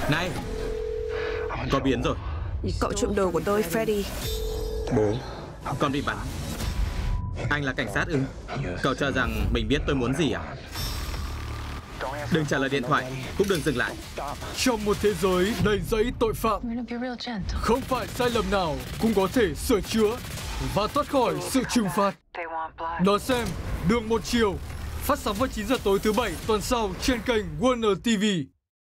Này, có biến rồi. Cậu trộm đồ của tôi, Freddy. Bố, con bị bắn. Anh là cảnh sát ư? Cậu cho rằng mình biết tôi muốn gì à? Đừng trả lời điện thoại, cũng đừng dừng lại. Trong một thế giới đầy rẫy tội phạm, không phải sai lầm nào cũng có thể sửa chữa và thoát khỏi sự trừng phạt. Đón xem Đường Một Chiều, phát sóng vào 9 giờ tối thứ Bảy tuần sau trên kênh Warner TV.